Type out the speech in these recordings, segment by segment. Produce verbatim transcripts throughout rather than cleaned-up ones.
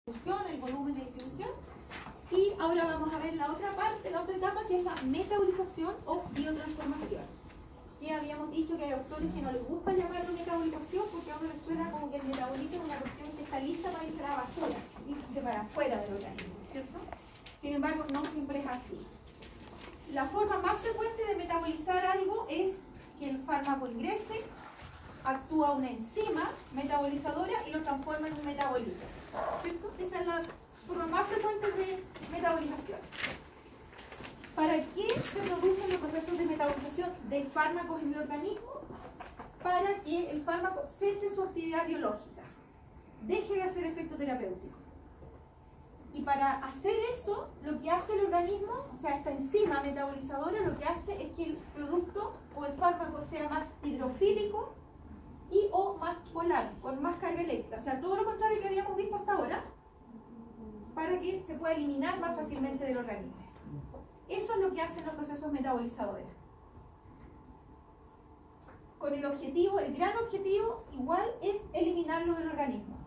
el volumen de distribución. Y ahora vamos a ver la otra parte, la otra etapa, que es la metabolización o biotransformación. Que habíamos dicho que hay autores que no les gusta llamarlo metabolización porque a uno les suena como que el metabolito es una cuestión que está lista para irse a la basura, irse para afuera del organismo, ¿cierto? Sin embargo, no siempre es así. La forma más frecuente de metabolizar algo es que el fármaco ingrese, actúa una enzima metabolizadora y lo transforma en un metabolito, ¿cierto? Esa es la forma más frecuente de metabolización. ¿Para qué se producen los procesos de metabolización de fármacos en el organismo? Para que el fármaco cese su actividad biológica, deje de hacer efecto terapéutico. Y para hacer eso, lo que hace el organismo, o sea, esta enzima metabolizadora, lo que hace es que el producto o el fármaco sea más hidrofílico y o más polar, con más carga eléctrica. O sea, todo lo contrario que habíamos visto hasta ahora, para que se pueda eliminar más fácilmente del organismo. Eso es lo que hacen los procesos metabolizadores. Con el objetivo, el gran objetivo, igual es eliminarlo del organismo.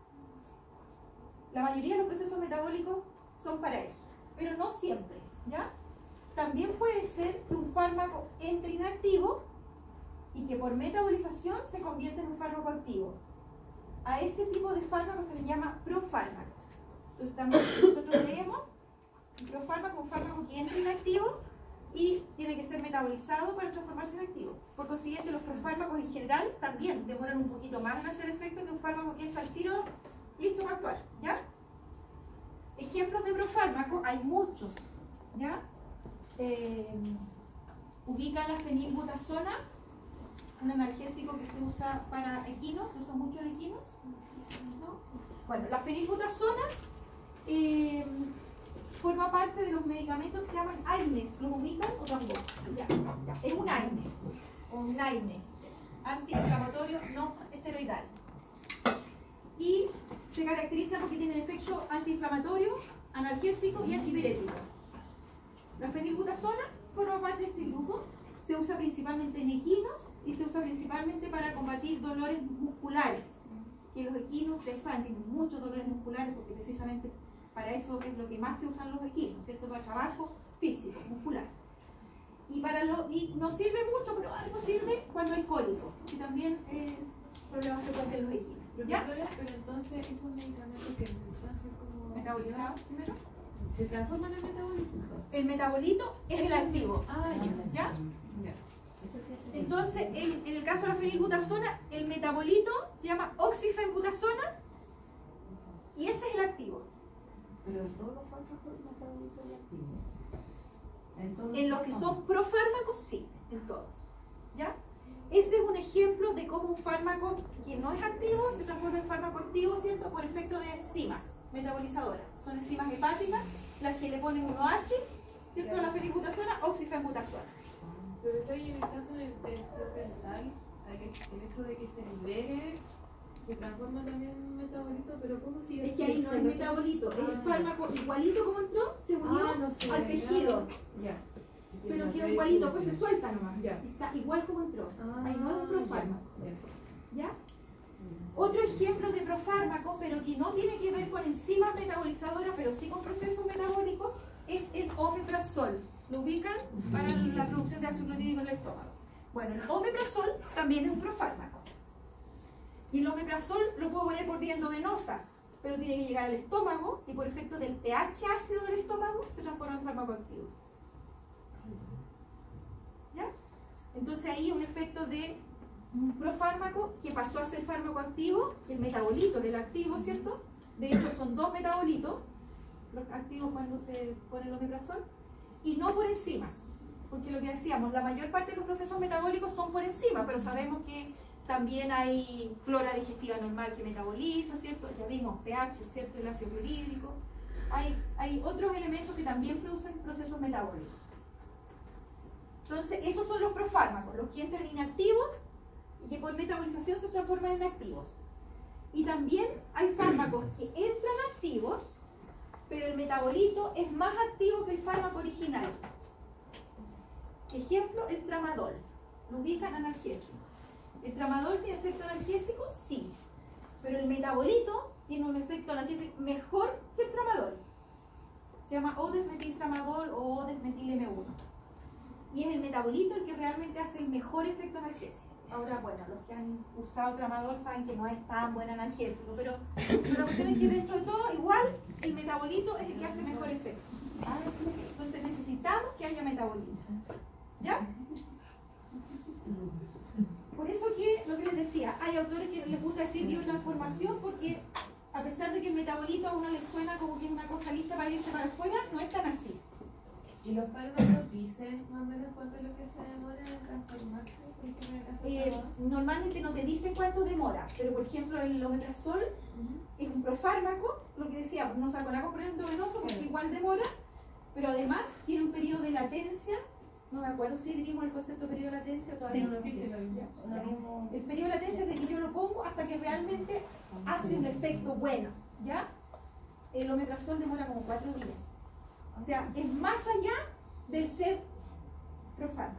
La mayoría de los procesos metabólicos son para eso, pero no siempre, ¿ya? También puede ser que un fármaco entre inactivo y que por metabolización se convierta en un fármaco activo. A ese tipo de fármacos se les llama profármacos. Entonces también nosotros leemos un profármaco, un fármaco que entra inactivo y tiene que ser metabolizado para transformarse en activo. Por consiguiente, los profármacos en general también demoran un poquito más en hacer efecto que un fármaco que entra al tiro listo para actuar, ¿ya? Ejemplos de profármacos, hay muchos, ¿ya? Eh, ubican la fenilbutasona, un analgésico que se usa para equinos, se usa mucho en equinos, ¿no? Bueno, la fenilbutasona eh, forma parte de los medicamentos que se llaman AINES. ¿Los ubican o tampoco? Ya, ya. Es un AINES, o un AINES, antiinflamatorio no esteroidal. Y se caracteriza porque tiene efecto antiinflamatorio, analgésico y antipirético. La fenilbutasona forma parte de este grupo, se usa principalmente en equinos y se usa principalmente para combatir dolores musculares. Que los equinos, ustedes saben, tienen muchos dolores musculares porque precisamente para eso es lo que más se usan los equinos, ¿cierto? Para trabajo físico, muscular. Y, para lo, y no sirve mucho, pero algo sirve cuando hay cólico, y también eh, problemas frecuentes en los equinos. ¿Ya? Pero entonces esos medicamentos que necesitan ser como metabolizados primero, ¿se transforman en metabolito? El metabolito es el activo. Ah, ¿Ya? ya. Entonces, en, en el caso de la fenilbutasona, el metabolito se llama oxifenbutasona y ese es el activo. Pero en todos los fármacos el metabolito es activo. En, todos En los que son profármacos, sí, en todos. ¿Ya? Ese es un ejemplo de cómo un fármaco que no es activo se transforma en fármaco activo, ¿cierto? Por efecto de enzimas metabolizadoras. Son enzimas hepáticas, las que le ponen uno H, ¿cierto? A la fenilbutasona, oxifenbutasona. Profesor, y en el caso del propental, el hecho de que se libere, se transforma también en un metabolito, pero ¿cómo sigue? Es que ahí no es metabolito, es el fármaco igualito como entró, se unió ah, no sé, al tejido. Ya. Pero quedó igualito, pues se suelta nomás. Ya. Está igual como entró. Ah, ahí no es un profármaco. Ya. ¿Ya? Otro ejemplo de profármaco, pero que no tiene que ver con enzimas metabolizadoras, pero sí con procesos metabólicos, es el omeprazol. ¿Lo ubican? Para la producción de ácido clorhídrico en el estómago. Bueno, el omeprazol también es un profármaco. Y el omeprazol lo puedo poner por vía endovenosa, pero tiene que llegar al estómago y por efecto del pH ácido del estómago se transforma en fármaco activo. ¿Ya? Entonces ahí un efecto de un profármaco que pasó a ser fármaco activo, el metabolito del activo, ¿cierto? De hecho son dos metabolitos, los activos cuando se pone el omeprazol, y no por enzimas, porque lo que decíamos, la mayor parte de los procesos metabólicos son por encima, pero sabemos que también hay flora digestiva normal que metaboliza, ¿cierto? Ya vimos pH, ¿cierto? El ácido clorhídrico. Hay, hay otros elementos que también producen procesos metabólicos. Entonces, esos son los profármacos, los que entran inactivos y que por metabolización se transforman en activos. Y también hay fármacos que entran activos, pero el metabolito es más activo que el fármaco original. Ejemplo, el tramadol. Lo ubican analgésico. ¿El tramadol tiene efecto analgésico? Sí. Pero el metabolito tiene un efecto analgésico mejor llama o desmetiltramadol o desmetil eme uno. Y es el metabolito el que realmente hace el mejor efecto analgésico. Ahora, bueno, los que han usado tramadol saben que no es tan buen analgésico, pero, pero la cuestión es que dentro de todo, igual, el metabolito es el que hace mejor efecto. Entonces necesitamos que haya metabolito. ¿Ya? Por eso que, lo que les decía, hay autores que les gusta decir biotransformación porque a pesar de que el metabolito a uno le suena como que es una cosa lista para irse para afuera, no es tan así. ¿Y los fármacos dicen más o menos cuánto es lo que se demora en transformarse? En el caso de Eh, normalmente no te dicen cuánto demora, pero por ejemplo el omeprazol uh-huh. es un profármaco, lo que decía, no se acordaba con el endovenoso porque sí. igual demora, pero además tiene un periodo de latencia. No me acuerdo si vimos el concepto de periodo de latencia, todavía sí, no lo sí, sí, lo El periodo de latencia es de que yo lo pongo hasta que realmente hace un efecto bueno, ¿ya? El omeprazol demora como cuatro días. O sea, es más allá del ser profármaco.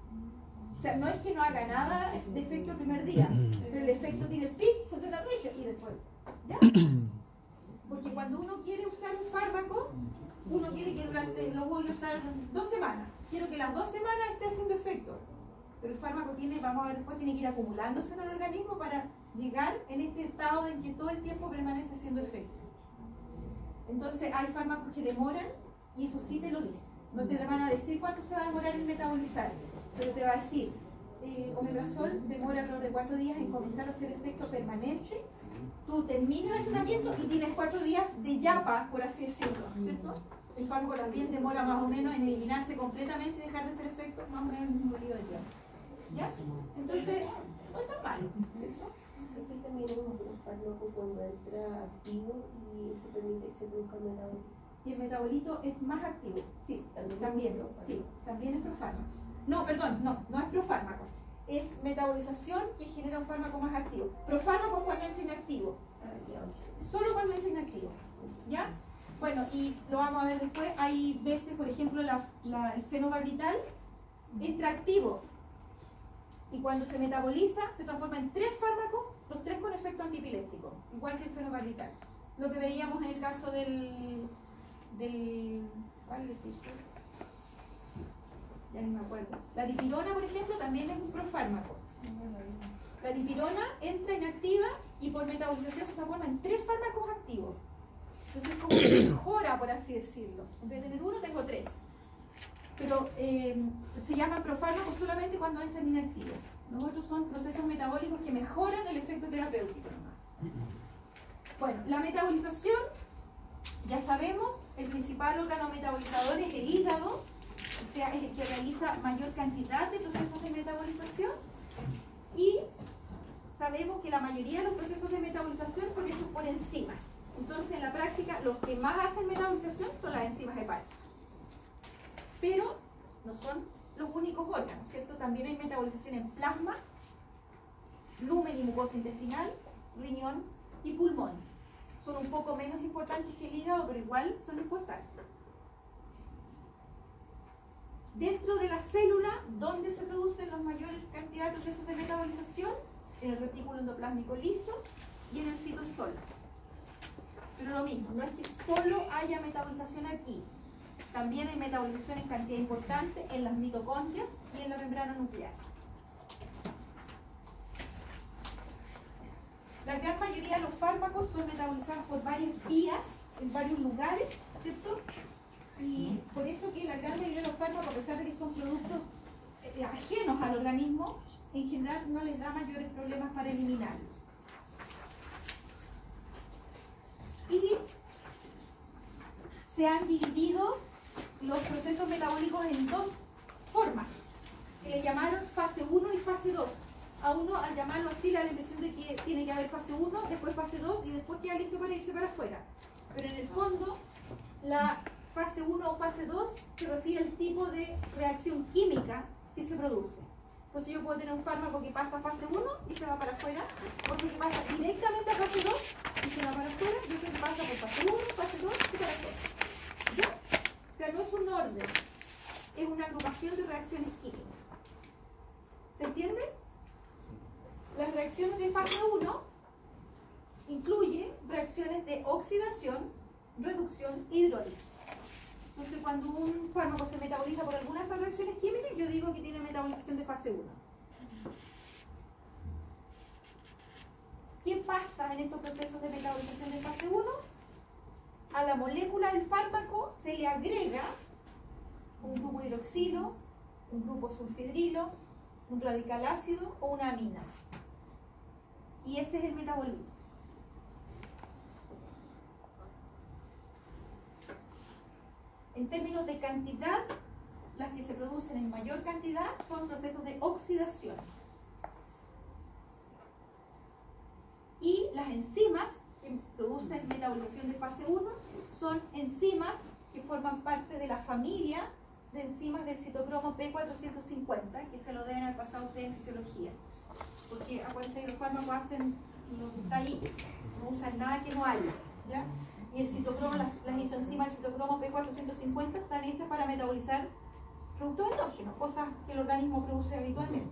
O sea, no es que no haga nada de efecto el primer día, pero el efecto tiene el pic, funciona regio y después, ¿ya? Porque cuando uno quiere usar un fármaco, uno quiere que durante, lo voy a usar dos semanas. Quiero que las dos semanas esté haciendo efecto. Pero el fármaco tiene, vamos a ver después, tiene que ir acumulándose en el organismo para llegar en este estado en que todo el tiempo permanece haciendo efecto. Entonces hay fármacos que demoran y eso sí te lo dice. No te van a decir cuánto se va a demorar en metabolizar, pero te va a decir, el omeprazol demora alrededor de cuatro días en comenzar a hacer efecto permanente. Tú terminas el tratamiento y tienes cuatro días de yapa, por así decirlo, ¿cierto? El fármaco también demora más o menos en eliminarse completamente y dejar de hacer efecto más o menos en el mismo periodo de tiempo. ¿Ya? Entonces, no es tan malo, ¿cierto? Es que también es un fármaco cuando entra activo y se permite que se produzca el metabolito. Y el metabolito es más activo, sí, también, también, sí, también es profármaco. No, perdón, no, no es profármaco. Es metabolización que genera un fármaco más activo. Profármaco es cuando entra inactivo. Solo cuando entra inactivo. ¿Ya? Bueno, y lo vamos a ver después. Hay veces, por ejemplo, la, la, el fenobarbital entra activo. Y cuando se metaboliza, se transforma en tres fármacos, los tres con efecto antipiléptico. Igual que el fenobarbital. Lo que veíamos en el caso del... del ¿cuál le dije? Ya ni me acuerdo. La dipirona, por ejemplo, también es un profármaco. La dipirona entra inactiva y por metabolización se transforma en tres fármacos activos. Entonces, como que mejora, por así decirlo. En vez de tener uno, tengo tres. Pero eh, se llaman profármacos solamente cuando entran inactivos. Los otros son procesos metabólicos que mejoran el efecto terapéutico. Bueno, la metabolización, ya sabemos, el principal órgano metabolizador es el hígado. O sea, es el que realiza mayor cantidad de procesos de metabolización y sabemos que la mayoría de los procesos de metabolización son hechos por enzimas. Entonces, en la práctica, los que más hacen metabolización son las enzimas hepáticas. Pero no son los únicos órganos, ¿cierto? También hay metabolización en plasma, lumen y mucosa intestinal, riñón y pulmón. Son un poco menos importantes que el hígado, pero igual son importantes. Dentro de la célula, ¿dónde se producen la mayor cantidad de procesos de metabolización? En el retículo endoplásmico liso y en el citosol. Pero lo mismo, no es que solo haya metabolización aquí. También hay metabolización en cantidad importante en las mitocondrias y en la membrana nuclear. La gran mayoría de los fármacos son metabolizados por varias vías, en varios lugares, ¿cierto? Y por eso que la gran mayoría de los fármacos, a pesar de que son productos eh, ajenos al organismo, en general no les da mayores problemas para eliminarlos. Y se han dividido los procesos metabólicos en dos formas, que le llamaron fase uno y fase dos. A uno, al llamarlo así, le da la impresión de que tiene que haber fase uno, después fase dos y después queda listo para irse para afuera. Pero en el fondo, la fase uno o fase dos se refiere al tipo de reacción química que se produce. Entonces yo puedo tener un fármaco que pasa a fase uno y se va para afuera, otro que pasa directamente a fase dos y se va para afuera, y otro que pasa por fase uno, fase dos y para afuera. ¿Ya? O sea, no es un orden, es una agrupación de reacciones químicas. ¿Se entiende? Las reacciones de fase uno incluyen reacciones de oxidación, reducción y hidrólisis. Entonces, cuando un fármaco se metaboliza por alguna de esas reacciones químicas, yo digo que tiene metabolización de fase uno. ¿Qué pasa en estos procesos de metabolización de fase uno? A la molécula del fármaco se le agrega un grupo hidroxilo, un grupo sulfidrilo, un radical ácido o una amina. Y ese es el metabolismo. En términos de cantidad, las que se producen en mayor cantidad son procesos de oxidación. Y las enzimas que producen metabolización de fase uno son enzimas que forman parte de la familia de enzimas del citocromo P cuatrocientos cincuenta, que se lo deben haber pasado ustedes en fisiología. Porque acuérdense que los fármacos hacen lo que está ahí, no usan nada que no haya, ¿ya? Y el citocromo, las, las isoenzimas del citocromo P cuatrocientos cincuenta están hechas para metabolizar productos endógenos, cosas que el organismo produce habitualmente.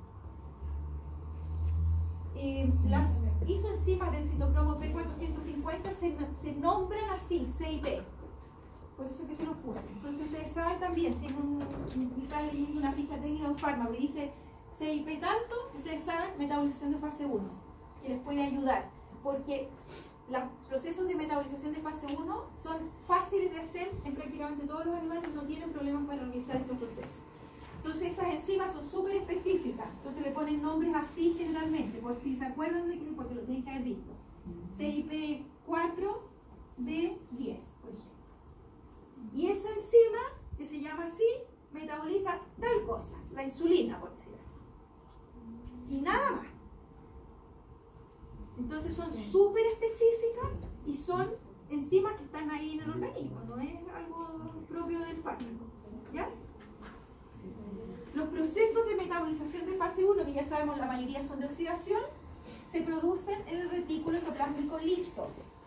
Eh, las isoenzimas del citocromo P cuatrocientos cincuenta se, se nombran así, C I P. Por eso es que se los puse. Entonces ustedes saben también, si en un, están leyendo una ficha técnica de un fármaco y dice C I P tanto, ustedes saben metabolización de fase uno, que les puede ayudar. Porque los procesos de metabolización de fase uno son fáciles de hacer en prácticamente todos los animales, no tienen problemas para realizar estos procesos. Entonces esas enzimas son súper específicas, entonces le ponen nombres así generalmente, por si se acuerdan de que, porque lo tienen que haber visto. C I P cuatro B diez, por ejemplo. Y esa enzima, que se llama así, metaboliza tal cosa, la insulina, por decirlo. Y nada más. Entonces son súper específicas y son enzimas que están ahí en el organismo, no es algo propio del fármaco. ¿Ya? Los procesos de metabolización de fase uno, que ya sabemos la mayoría son de oxidación, se producen en el retículo endoplásmico liso.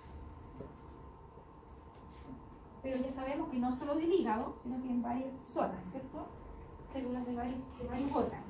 Pero ya sabemos que no solo del hígado, sino que en varias zonas, ¿cierto? Células de varios, de varios órganos.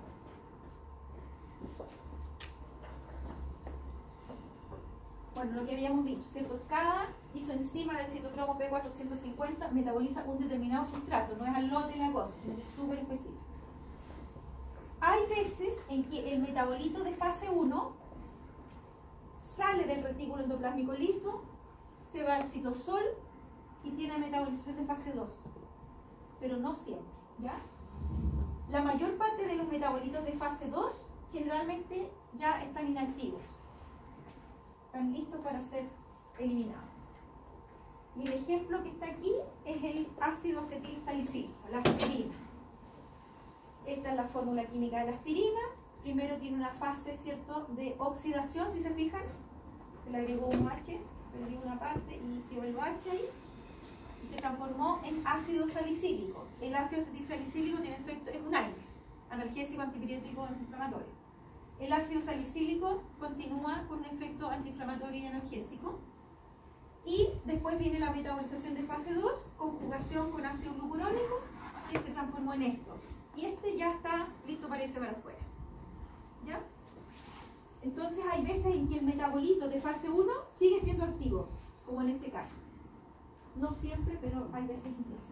Bueno, lo que habíamos dicho, ¿cierto? Cada isoenzima del citocromo P cuatrocientos cincuenta metaboliza un determinado sustrato, no es al lote la cosa, sino que es súper específico. Hay veces en que el metabolito de fase uno sale del retículo endoplásmico liso, se va al citosol y tiene metabolización de fase dos, pero no siempre, ¿ya? La mayor parte de los metabolitos de fase dos generalmente ya están inactivos, están listos para ser eliminados. Y el ejemplo que está aquí es el ácido acetil salicílico, la aspirina. Esta es la fórmula química de la aspirina. Primero tiene una fase, ¿cierto?, de oxidación, si se fijan. Se le agregó un H, se le agregó una parte y quedó el H ahí. Y se transformó en ácido salicílico. El ácido acetil salicílico tiene efecto, es un AINES, analgésico, antipirético, antiinflamatorio. El ácido salicílico continúa con un efecto antiinflamatorio y analgésico. Y después viene la metabolización de fase dos, conjugación con ácido glucurónico, que se transformó en esto. Y este ya está listo para irse para afuera. ¿Ya? Entonces hay veces en que el metabolito de fase uno sigue siendo activo, como en este caso. No siempre, pero hay veces en que sí.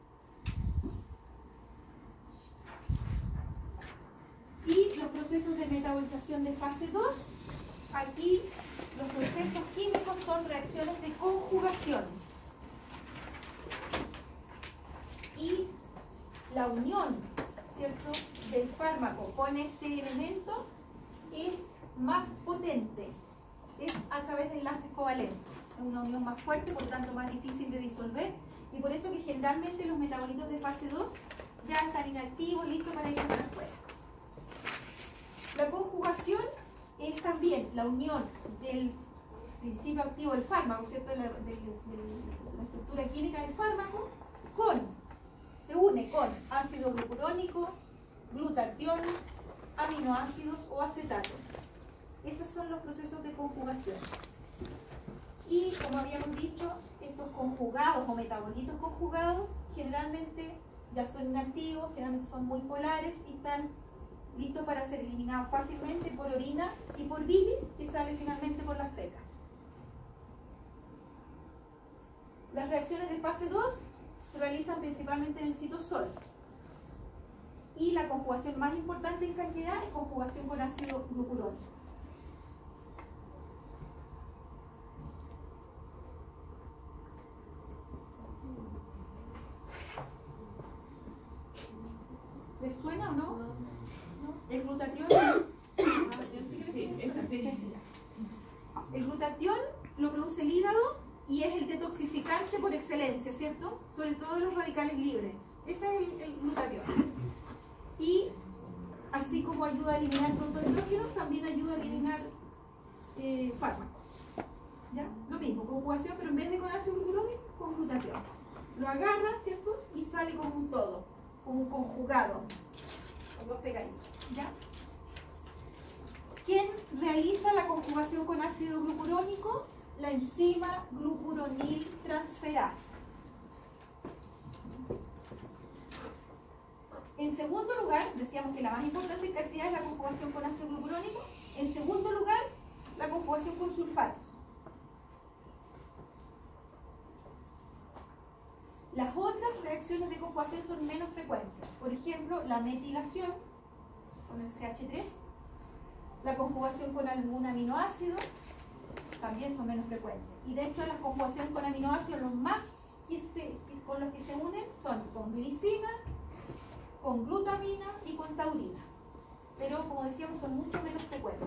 Y los procesos de metabolización de fase dos, aquí los procesos químicos son reacciones de conjugación. Y la unión, ¿cierto?, del fármaco con este elemento es más potente, es a través de enlaces covalentes. Es una unión más fuerte, por tanto más difícil de disolver, y por eso que generalmente los metabolitos de fase dos ya están inactivos, listos para irse para afuera. La conjugación es también la unión del principio activo del fármaco, ¿cierto?, de la, de, de, de la estructura química del fármaco, con, se une con ácido glucurónico, glutatión, aminoácidos o acetato. Esos son los procesos de conjugación. Y como habíamos dicho, estos conjugados o metabolitos conjugados generalmente ya son inactivos, generalmente son muy polares y están listos para ser eliminados fácilmente por orina y por bilis, que sale finalmente por las fecas. Las reacciones de fase dos se realizan principalmente en el citosol. Y la conjugación más importante en cantidad es conjugación con ácido glucurónico. ¿Les suena o no? No. ¿No? El glutatión. Sí, es así. El glutatión lo produce el hígado y es el detoxificante por excelencia, ¿cierto? Sobre todo de los radicales libres. Ese es el, el glutatión. Y así como ayuda a eliminar productos endógenos, también ayuda a eliminar eh, fármacos. ¿Ya? Lo mismo, conjugación, pero en vez de con ácido glucurónico, con glutatión. Lo agarra, ¿cierto? Y sale como un todo, como un conjugado. Con dos pegaditos. ¿Ya? ¿Quién realiza la conjugación con ácido glucurónico? La enzima glucuronil transferasa. En segundo lugar, decíamos que la más importante en cantidad es la conjugación con ácido glucurónico. En segundo lugar, la conjugación con sulfatos. Las otras reacciones de conjugación son menos frecuentes. Por ejemplo, la metilación con el C H tres, la conjugación con algún aminoácido, también son menos frecuentes. Y dentro de las conjugaciones con aminoácidos, los más que se, con los que se unen son con glicina, con glutamina y con taurina. Pero, como decíamos, son mucho menos frecuentes.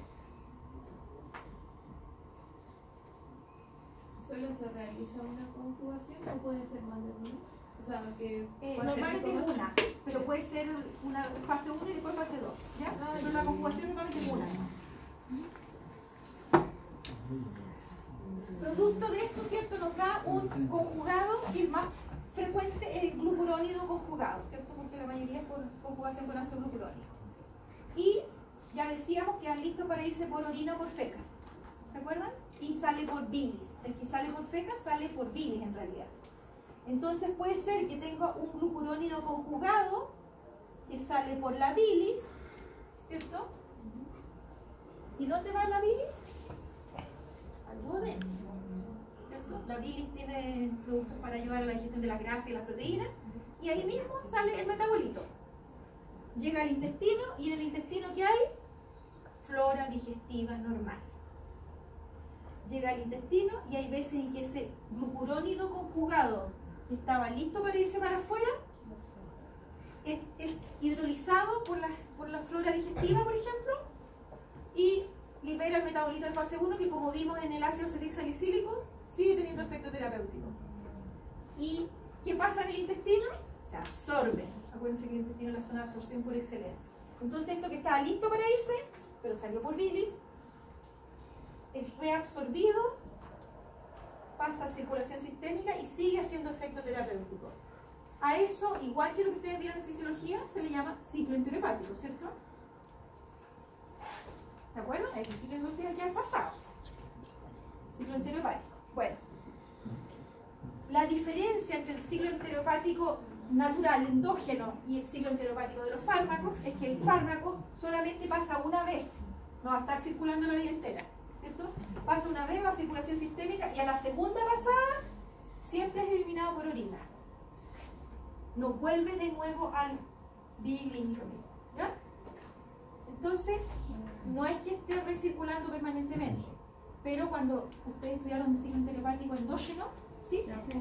¿Solo se realiza una conjugación o puede ser más de una? O sea, que Eh, puede ser normalmente como- una, pero puede ser una fase uno y después fase dos. ¿Ya? Ah, Pero ya. la conjugación normalmente es una. Producto de esto, ¿cierto? Nos da un conjugado que el más frecuente es el glucurónido conjugado, ¿cierto? Porque la mayoría es por conjugación con ácido glucurónico. Y ya decíamos que están listos para irse por orina o por fecas. ¿Se acuerdan? Y sale por bilis. El que sale por fecas sale por bilis en realidad. Entonces puede ser que tenga un glucurónido conjugado que sale por la bilis, ¿cierto? ¿Y dónde va la bilis? Al duodeno, ¿cierto? La bilis tiene productos para ayudar a la digestión de las grasas y las proteínas, y ahí mismo sale el metabolito. Llega al intestino, y en el intestino ¿qué hay? Flora digestiva normal. Llega al intestino y hay veces en que ese glucurónido conjugado que estaba listo para irse para afuera es, es hidrolizado por la, por la flora digestiva, por ejemplo, y libera el metabolito de fase uno que, como vimos en el ácido acetilsalicílico, sigue teniendo efecto terapéutico. ¿Y qué pasa en el intestino? Se absorbe. Acuérdense que el intestino es la zona de absorción por excelencia. Entonces esto que estaba listo para irse, pero salió por bilis, es reabsorbido, pasa a circulación sistémica y sigue haciendo efecto terapéutico. A eso, igual que lo que ustedes vieron en fisiología, se le llama ciclo enterohepático, ¿cierto? ¿Se acuerdan? Eso sí que no tiene que haber pasado. Ciclo enterohepático. Bueno, la diferencia entre el ciclo enterohepático natural, endógeno, y el ciclo enterohepático de los fármacos es que el fármaco solamente pasa una vez, no va a estar circulando la vida entera, ¿cierto? Pasa una vez, va a circulación sistémica, y a la segunda pasada siempre es eliminado por orina. No vuelve de nuevo al bilis, ¿ya? Entonces, no es que esté recirculando permanentemente, pero cuando ustedes estudiaron ciclo enterohepático endógeno, ¿sí?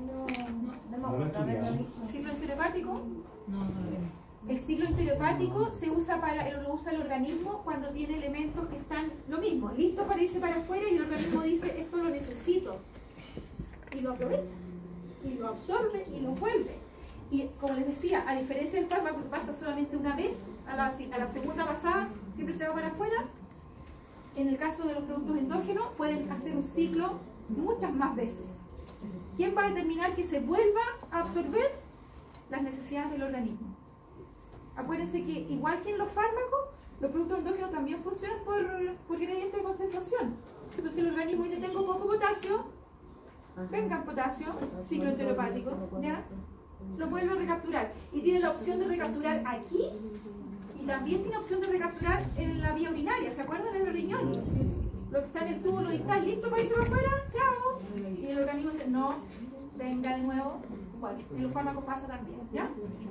Ciclo enterohepático. El ciclo enterohepático se usa para, lo usa el organismo cuando tiene elementos que están lo mismo, listos para irse para afuera, y el organismo dice, esto lo necesito, y lo aprovecha, y lo absorbe y lo vuelve. Y como les decía, a diferencia del fármaco que pasa solamente una vez, a la, a la segunda pasada siempre se va para afuera, en el caso de los productos endógenos pueden hacer un ciclo muchas más veces. ¿Quién va a determinar que se vuelva a absorber? Las necesidades del organismo. Acuérdense que igual que en los fármacos, los productos endógenos también funcionan por, por gradiente de concentración. Entonces el organismo dice, tengo poco potasio, venga potasio, ciclo enterohepático, ¿ya? Lo vuelve a recapturar. Y tiene la opción de recapturar aquí, y también tiene opción de recapturar en la vía urinaria, ¿se acuerdan? En el riñón. Lo que está en el tubo lo distal, listo para irse para afuera, chao. Y el organismo dice, no, venga de nuevo. Bueno, en los fármacos pasa también, ¿ya?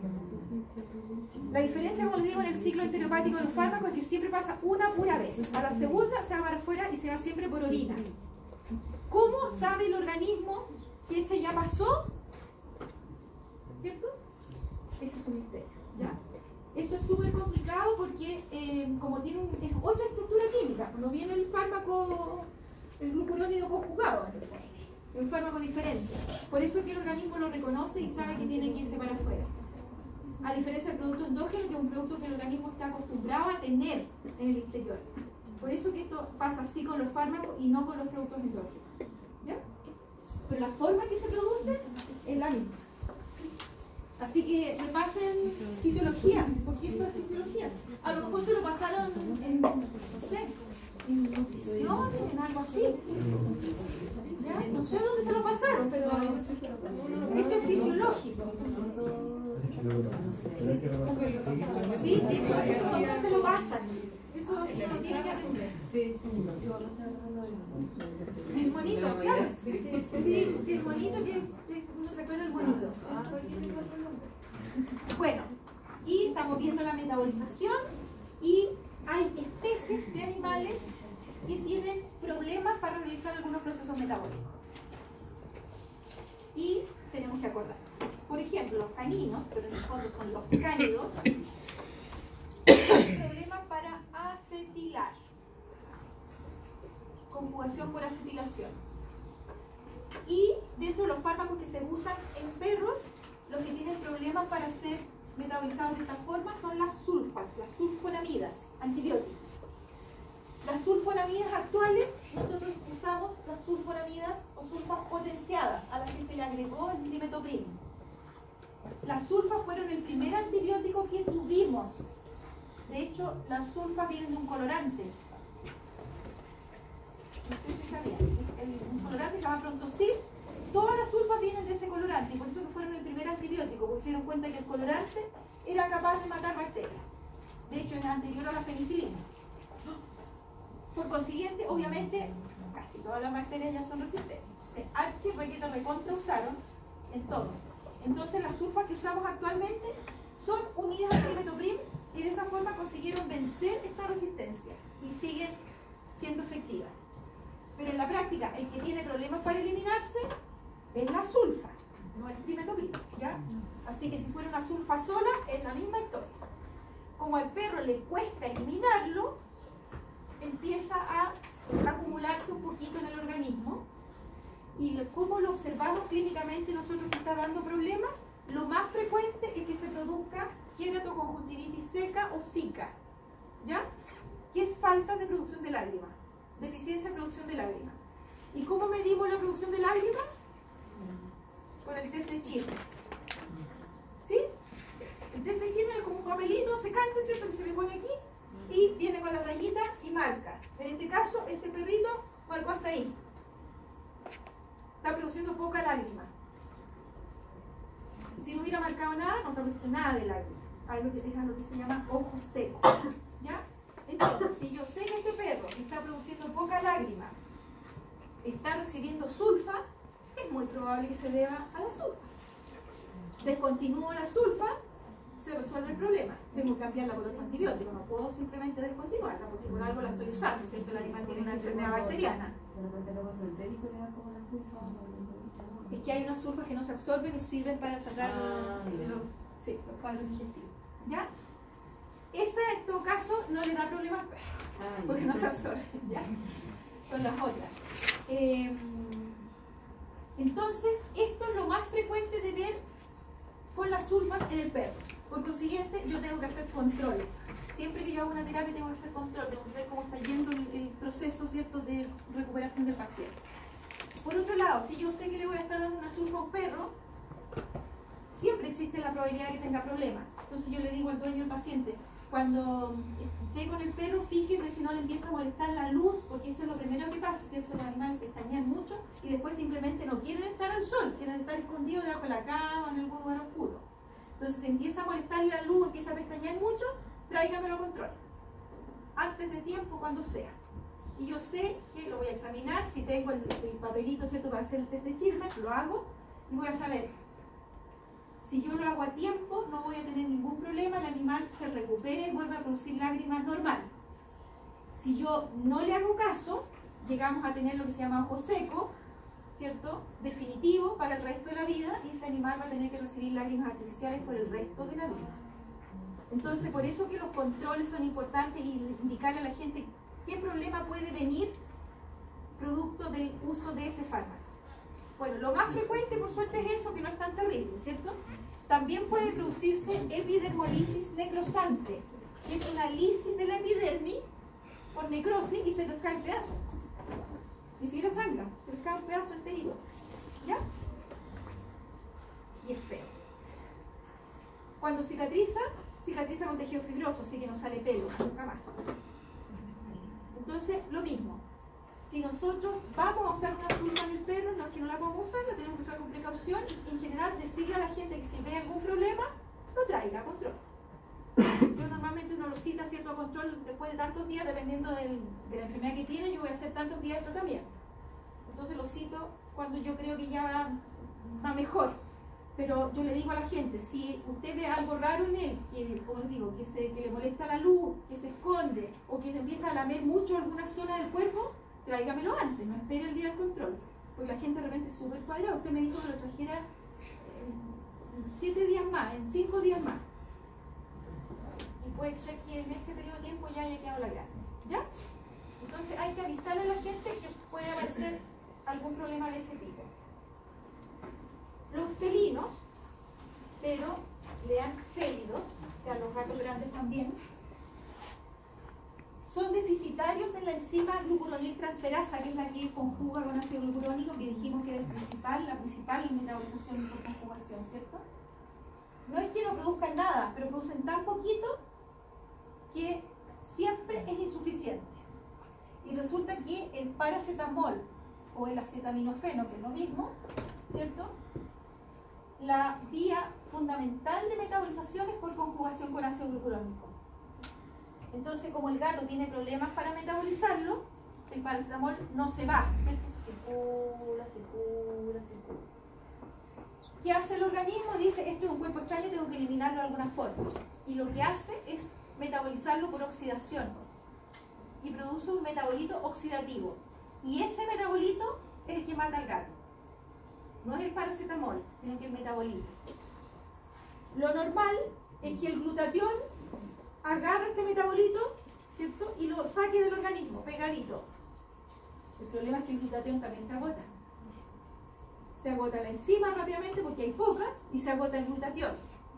La diferencia, como les digo, en el ciclo enteropático de los fármacos es que siempre pasa una pura vez. A la segunda se va para afuera y se va siempre por orina. ¿Cómo sabe el organismo que ese ya pasó? ¿Cierto? Ese es un misterio, ¿ya? Eso es súper complicado porque eh, como tiene un, es otra estructura química, no viene el fármaco, el glucurónido conjugado, es un fármaco diferente. Por eso es que el organismo lo reconoce y sabe que tiene que irse para afuera. A diferencia del producto endógeno, que es un producto que el organismo está acostumbrado a tener en el exterior. Por eso que esto pasa así con los fármacos y no con los productos endógenos. ¿Ya? Pero la forma que se produce es la misma. Así que repasen fisiología, porque eso es fisiología. A lo mejor se lo pasaron en, no sé, en nutrición, en algo así. ¿Ya? No sé dónde se lo pasaron, pero eso es fisiológico. Sí, sí, eso, eso no se lo pasan. Eso uno tiene que aprender. Sí. El monito, claro. Sí, sí, el monito que, que uno se acuerda del monito. Bueno, y estamos viendo la metabolización y hay especies de animales que tienen problemas para realizar algunos procesos metabólicos. Y tenemos que acordar. Por ejemplo, los caninos, pero en el fondo son los cánidos, tienen problemas para acetilar. Conjugación por acetilación. Y dentro de los fármacos que se usan en perros, los que tienen problemas para ser metabolizados de esta forma son las sulfas, las sulfonamidas, antibióticos. Las sulfonamidas actuales, nosotros usamos las sulfonamidas o sulfas potenciadas, a las que se le agregó el trimetopril. Las sulfas fueron el primer antibiótico que tuvimos. De hecho, las sulfas vienen de un colorante. No sé si sabían. El, un colorante se llama Prontosil. Todas las sulfas vienen de ese colorante y por eso que fueron el primer antibiótico, porque se dieron cuenta que el colorante era capaz de matar bacterias. De hecho, es anterior a la penicilina. Por consiguiente, obviamente, casi todas las bacterias ya son resistentes. Entonces, H, requeta, recontra usaron en todo. Entonces, las sulfas que usamos actualmente son unidas al trimetopril y de esa forma consiguieron vencer esta resistencia y siguen siendo efectivas. Pero en la práctica, el que tiene problemas para eliminarse es la sulfa, no el trimetopril, ¿ya? Así que si fuera una sulfa sola, es la misma historia. Como al perro le cuesta eliminarlo, empieza a acumularse un poquito en el organismo. Y como lo observamos clínicamente nosotros que está dando problemas, lo más frecuente es que se produzca queratoconjuntivitis seca o zika, ¿ya? Que es falta de producción de lágrimas, deficiencia de producción de lágrimas. ¿Y cómo medimos la producción de lágrimas? Con el test de Chirner. ¿Sí? El test de Chirner es como un papelito secante, ¿cierto? Que se le pone aquí y viene con la rayita y marca. En este caso, este perrito marcó hasta ahí. Está produciendo poca lágrima. Si no hubiera marcado nada, no está produciendo nada de lágrima. Hay lo que, es lo que se llama ojo seco. ¿Ya? Entonces, si yo sé que este perro está produciendo poca lágrima, está recibiendo sulfa, es muy probable que se deba a la sulfa. Descontinúo la sulfa, se resuelve el problema. Tengo que cambiarla por otro antibiótico, no puedo simplemente descontinuarla porque por algo la estoy usando, ¿cierto? El animal tiene una enfermedad bacteriana. Es que hay unas sulfas que no se absorben y sirven para tratar ah, los, sí, los cuadros digestivos. ¿Ya? Esa en todo caso no le da problemas ah, porque no se absorben, ¿ya? Son las otras. Eh, entonces, esto es lo más frecuente de ver con las sulfas en el perro. Por consiguiente, yo tengo que hacer controles. Siempre que yo hago una terapia tengo que hacer control, tengo que ver cómo está yendo el, el proceso, ¿cierto?, de recuperación del paciente. Por otro lado, si yo sé que le voy a estar dando una sulfa a un perro, siempre existe la probabilidad de que tenga problemas. Entonces yo le digo al dueño del paciente, cuando esté con el perro, fíjese si no le empieza a molestar la luz, porque eso es lo primero que pasa, ¿cierto? Los animales pestañean mucho y después simplemente no quieren estar al sol, quieren estar escondidos debajo de la cama o en algún lugar oscuro. Entonces si empieza a molestarle la luz, empieza a pestañear mucho, tráigamelo a control. Antes de tiempo, cuando sea. Y yo sé que lo voy a examinar, si tengo el, el papelito, ¿cierto?, para hacer el test de Chirmer, lo hago, y voy a saber, si yo lo hago a tiempo, no voy a tener ningún problema, el animal se recupera y vuelve a producir lágrimas normal. Si yo no le hago caso, llegamos a tener lo que se llama ojo seco, ¿cierto? Definitivo para el resto de la vida, y ese animal va a tener que recibir lágrimas artificiales por el resto de la vida. Entonces, por eso que los controles son importantes y indicarle a la gente qué problema puede venir producto del uso de ese fármaco. Bueno, lo más frecuente, por suerte, es eso, que no es tan terrible, ¿cierto? También puede producirse epidermolisis necrosante, que es una lisis de la epidermis por necrosis y se les cae el pedazo. Ni siquiera sangra, se les cae un pedazo enterito. ¿Ya? Y es feo. Cuando cicatriza, cicatriza con tejido fibroso, así que no sale pelo, nunca más. Entonces, lo mismo. Si nosotros vamos a usar una sulfa en el perro, no es que no la podamos usar, la tenemos que usar con precaución y en general decirle a la gente que si ve algún problema, lo traiga a control. Yo normalmente uno lo cita a cierto control después de tantos días, dependiendo del, de la enfermedad que tiene, yo voy a hacer tantos días de tratamiento. Entonces lo cito cuando yo creo que ya va, va mejor. Pero yo le digo a la gente, si usted ve algo raro en él, que, como les digo, que, se, que le molesta la luz, que se esconde, o que empieza a lamer mucho alguna zona del cuerpo, tráigamelo antes, no espere el día del control. Porque la gente de repente es súper cuadrada. Usted me dijo que lo trajera en siete días más, en cinco días más. Y puede ser que en ese periodo de tiempo ya haya quedado la grasa. ¿Ya? Entonces hay que avisarle a la gente que puede aparecer algún problema de ese tipo. Los felinos, pero lean félidos, o sea, los gatos grandes también, son deficitarios en la enzima glucuronil transferasa, que es la que conjuga con ácido glucurónico, que dijimos que era el principal, la principal metabolización por conjugación, ¿cierto? No es que no produzcan nada, pero producen tan poquito que siempre es insuficiente. Y resulta que el paracetamol o el acetaminofeno, que es lo mismo, ¿cierto? La vía fundamental de metabolización es por conjugación con ácido glucurónico. Entonces, como el gato tiene problemas para metabolizarlo, el paracetamol no se va, ¿cierto? Circula, circula, circula. ¿Qué hace el organismo? Dice, esto es un cuerpo extraño, tengo que eliminarlo de alguna forma. Y lo que hace es metabolizarlo por oxidación. Y produce un metabolito oxidativo. Y ese metabolito es el que mata al gato. No es el paracetamol, sino que el metabolito. Lo normal es que el glutatión agarre este metabolito, ¿cierto? Y lo saque del organismo, pegadito. El problema es que el glutatión también se agota. Se agota la enzima rápidamente porque hay poca y se agota el glutatión.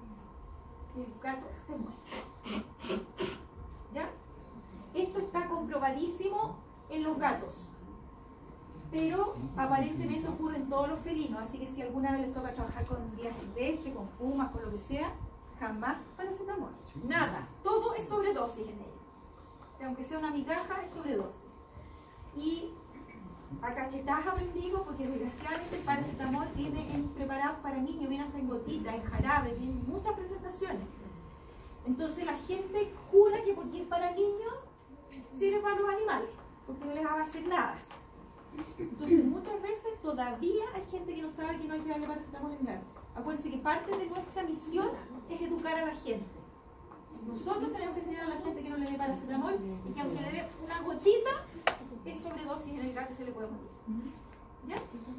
Y el gato se muere. ¿Ya? Esto está comprobadísimo en los gatos. Pero aparentemente ocurre en todos los felinos, así que si alguna vez les toca trabajar con días silvestres, con pumas, con lo que sea, jamás paracetamol. Nada. Todo es sobredosis en ella. Aunque sea una migaja, es sobredosis. Y a cachetadas aprendimos, porque desgraciadamente el paracetamol viene en preparados para niños, viene hasta en gotitas, en jarabe, viene en muchas presentaciones. Entonces la gente jura que porque es para niños, sirve para los animales, porque no les va a hacer nada. Entonces muchas veces todavía hay gente que no sabe que no hay que darle paracetamol en gato. Acuérdense que parte de nuestra misión es educar a la gente. Nosotros tenemos que enseñar a la gente que no le dé paracetamol y que aunque le dé una gotita, es sobredosis en el gato y se le puede morir. ¿Ya?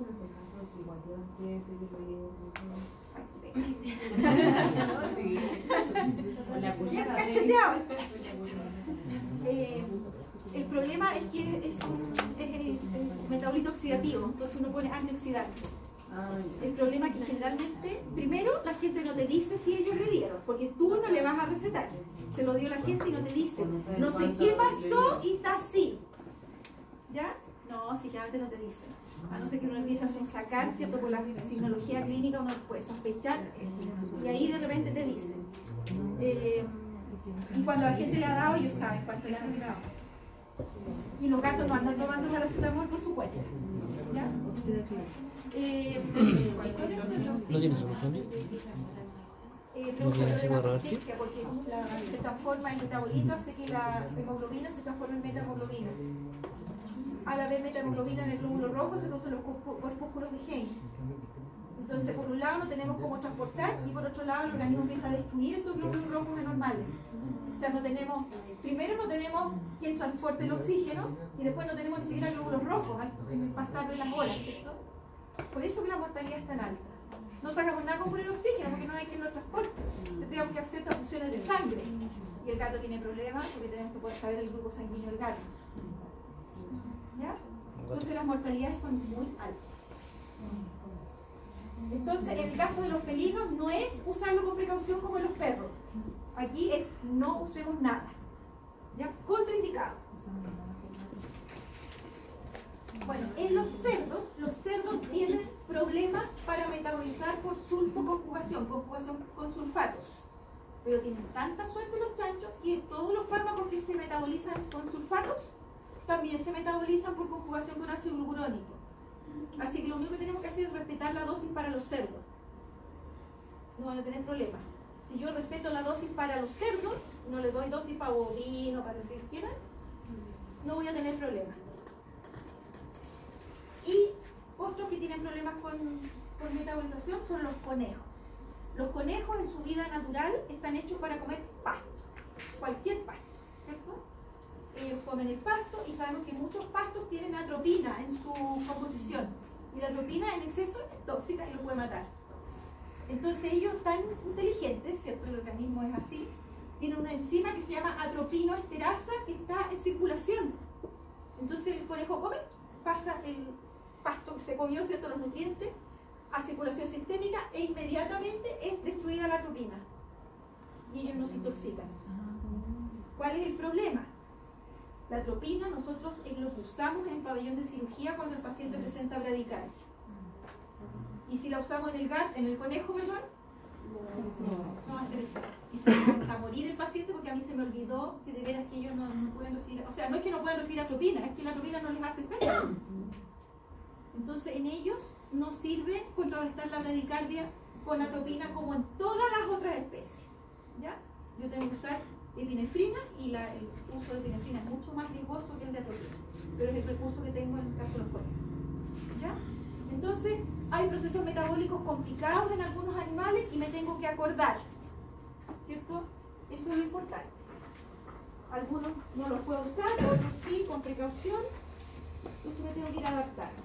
Bien cacheteado. Eh, el problema es que es, un, es el, el metabolito oxidativo, entonces uno pone antioxidante. El problema es que generalmente, primero, la gente no te dice si ellos le dieron, porque tú no le vas a recetar. Se lo dio la gente y no te dice, no sé qué pasó y está así. ¿Ya? No, si generalmente no te dicen. A no ser que uno empiece a sacar, ¿cierto? Por la signología clínica uno puede sospechar y ahí de repente te dicen. Eh, y cuando a la gente le ha dado, ellos saben cuánto le han dado. Y los gatos no andan tomando paracetamol, por supuesto. ¿Ya? Eh, ¿No tiene soluciones? Eh, produce problemas de asfixia porque la, se transforma en metabolito, hace que la hemoglobina se transforme en metahemoglobina. Al haber metahemoglobina en el glóbulo rojo se producen los corpúsculos de Heinz. Entonces, por un lado no tenemos cómo transportar y por otro lado el organismo empieza a destruir estos glóbulos rojos anormales. O sea, no tenemos, primero no tenemos quien transporte el oxígeno y después no tenemos ni siquiera glóbulos rojos al pasar de las horas, ¿cierto? Por eso que la mortalidad es tan alta. No sacamos nada con poner oxígeno porque no hay quien lo transporte. Tendríamos que hacer transfusiones de sangre. Y el gato tiene problemas porque tenemos que poder saber el grupo sanguíneo del gato. ¿Ya? Entonces las mortalidades son muy altas. Entonces, en el caso de los felinos, no es usarlo con precaución como en los perros. Aquí es no usemos nada. ¿Ya? Contraindicado. Bueno, en los cerdos, los cerdos tienen problemas para metabolizar por sulfoconjugación, conjugación con sulfatos. Pero tienen tanta suerte los chanchos que todos los fármacos que se metabolizan con sulfatos también se metabolizan por conjugación con ácido glucurónico. Así que lo único que tenemos que hacer es respetar la dosis para los cerdos. No van a tener problemas. Si yo respeto la dosis para los cerdos, no le doy dosis para bovino, para lo que quieran, no voy a tener problemas. Y otros que tienen problemas con, con metabolización son los conejos. Los conejos en su vida natural están hechos para comer pasto, cualquier pasto, ¿cierto? Ellos comen el pasto y sabemos que muchos pastos tienen atropina en su composición. Y la atropina en exceso es tóxica y lo puede matar. Entonces ellos tan inteligentes, ¿cierto? El organismo es así, tienen una enzima que se llama atropinoesterasa que está en circulación. Entonces el conejo come, pasa el pasto que se comió, ¿cierto? Los nutrientes a circulación sistémica e inmediatamente es destruida la atropina. Y ellos no se intoxican. ¿Cuál es el problema? La atropina nosotros es lo que usamos en el pabellón de cirugía cuando el paciente presenta bradicardia. Y si la usamos en el gato, en el conejo, perdón, no va a hacer efecto. Y se va a morir el paciente porque a mí se me olvidó que de veras que ellos no, no pueden recibir, o sea, no es que no puedan recibir atropina, es que la atropina no les hace efecto. Entonces en ellos no sirve contrarrestar la bradicardia con atropina como en todas las otras especies. ¿Ya? Yo tengo que usar epinefrina y la, el uso de epinefrina es mucho más riesgoso que el de atropina, pero es el recurso que tengo en el caso de los conejos. ¿Ya? Entonces hay procesos metabólicos complicados en algunos animales y me tengo que acordar, ¿cierto? Eso es lo importante. Algunos no los puedo usar, otros sí, con precaución, entonces me tengo que ir adaptando.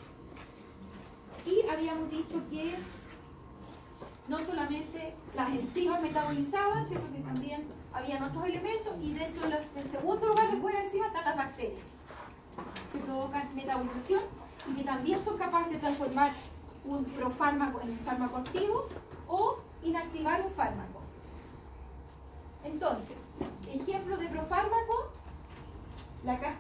Y habíamos dicho que no solamente las enzimas metabolizaban, ¿cierto? Que también habían otros elementos y dentro de las, en segundo lugar después de las enzimas están las bacterias que provocan metabolización y que también son capaces de transformar un profármaco en un fármaco activo o inactivar un fármaco. Entonces, ejemplo de profármaco, la caja